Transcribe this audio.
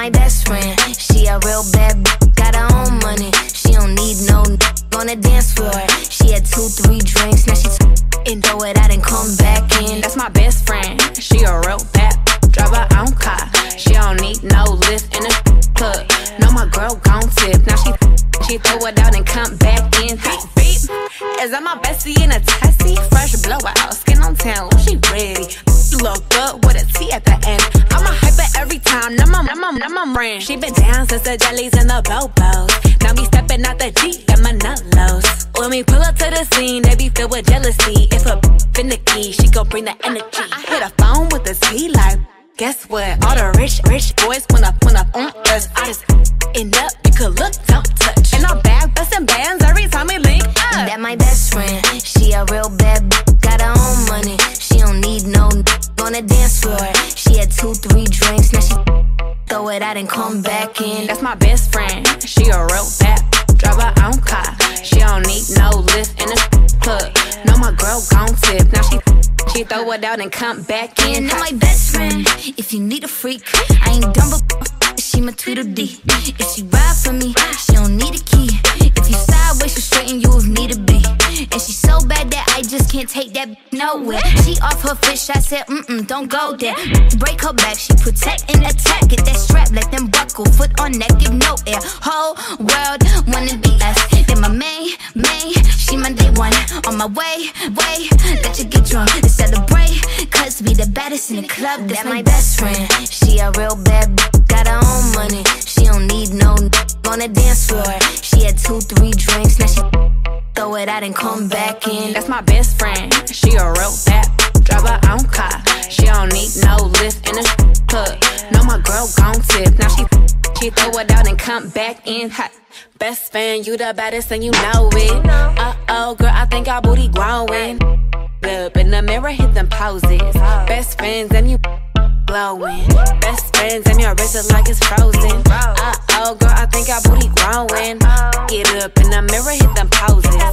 my best friend. She a real bad bitch, got her own money. She don't need no on the dance floor. She had 2-3 drinks, now she and throw it out and come back in. That's my best friend. She a real bad drive her own car. She don't need no lift in the club. No, my girl gon' tip. Now she throw it out and come back in. Beep, beep. Is that my bestie in a tessie? Fresh blowout, skin on town, she ready. Look good with a T at the end. I'm a hyper every time, I'm a brand. She been down since the jellies and the bobos. Now me stepping out the Jeep, got my nut lows. When we pull up to the scene, they be filled with jealousy. If a finicky, she gon' bring the energy. I hit a phone with a T like, guess what? All the rich boys when up on us. I just end up, you could look, don't touch. And I'm back bustin' bands every time we link up. That my best friend, she a real bad bitch, got her own money. She don't need no on the dance floor. She had 2-3 drinks, now she throw it out and come back in. That's my best friend, she a real bad drive her own car. She don't need no lift in the club. No, my girl gon' tip. Now she throw it out and come back in. That my best friend, if you need a freak, I ain't dumb but she my Tweedledee. If she ride for me, she don't need a key. If you sideways, she straighten you if need to be. And she so bad that I just can't take that nowhere. She off her fish, I said, don't go there. Break her back, she protect and attack. Get that strap, let them buckle, foot on neck, give no air. Whole world wanna be us. Then my main, she my day one. On my way, let you get drunk and celebrate. Cause we the baddest in the club, that's my best friend. She a real bad bitch, got her own money. She don't need no on the dance floor. She had 2-3 drinks, now she throw it out and come back in. That's my best friend, she a real bad drive her own car. She don't need no lift in the club. No, my girl gon' tip. Now she throw it out and come back in hot. Best friend, you the baddest and you know it. Uh-oh, girl, I think our booty growing. Up in the mirror, hit them poses. Best friends and you glowing. Best friends and your wrist is like it's frozen. Uh-oh, girl, I think our booty growing. Get up in the mirror, hit them poses.